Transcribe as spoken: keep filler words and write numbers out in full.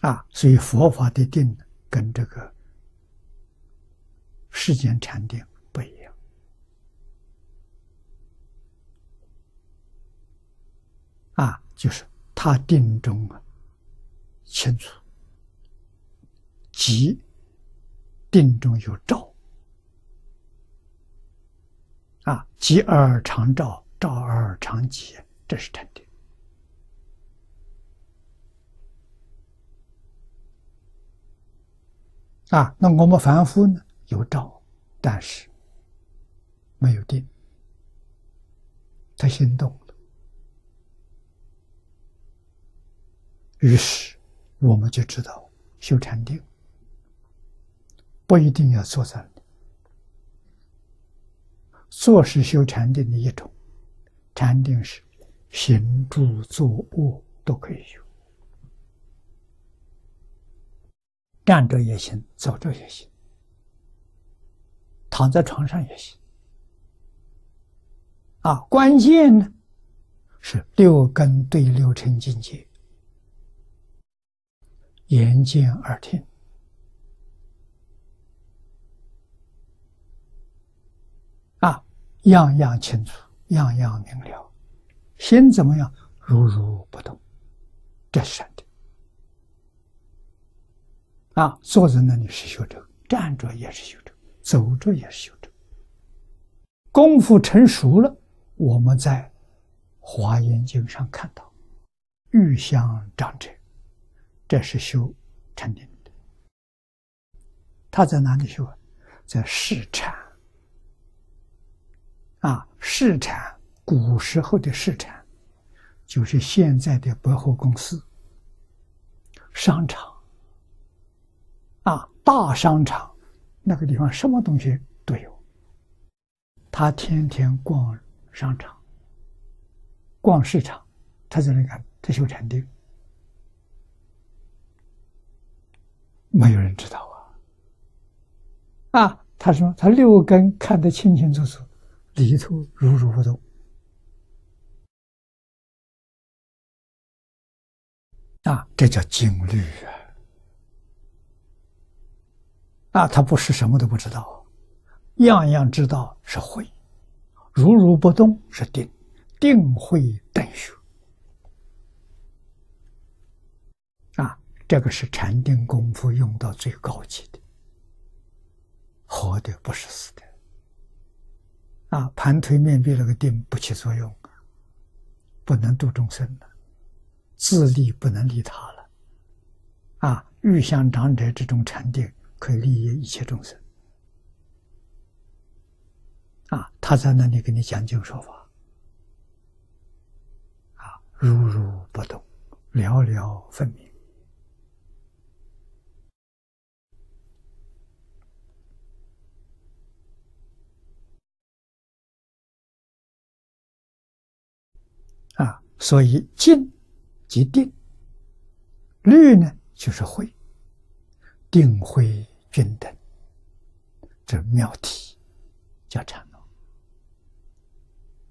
啊，所以佛法的定跟这个世间禅定不一样。啊，就是他定中啊清楚，即定中有照。啊，即而常照，照而常即，这是禅定。啊，那我们凡夫呢，有照，但是没有定，他心动了，于是我们就知道修禅定不一定要坐在那里。坐是修禅定的一种，禅定是行住坐卧都可以修，站着也行，走着也行，躺在床上也行。啊，关键呢是六根对六尘境界，眼见耳听。啊，样样清楚，样样明了，心怎么样？如如不动，这是禅定。啊，坐在那里是修正，站着也是修正，走着也是修正。功夫成熟了，我们在《华严经》上看到，欲相长者，这是修禅定的。他在哪里修啊？在市禅。啊，市禅，古时候的市禅，就是现在的百货公司、商场。啊，大商场那个地方什么东西都有。他天天逛商场、逛市场，他在那干，他修禅定，没有人知道啊。啊，他说他六根看得清清楚楚。里头如如不动。啊，这叫经律啊！啊，他不是什么都不知道，样样知道是慧，如如不动是定，定慧等学。啊，这个是禅定功夫用到最高级的，活的不是死的。啊，盘腿面壁那个定不起作用，不能度众生了，自利不能利他了。啊，欲相长者这种禅定可以利益一切众生。啊，他在那里给你讲经说法。啊，如如不动，了了分明。啊，所以静即定，律呢就是慧，定慧均等，这妙体叫禅。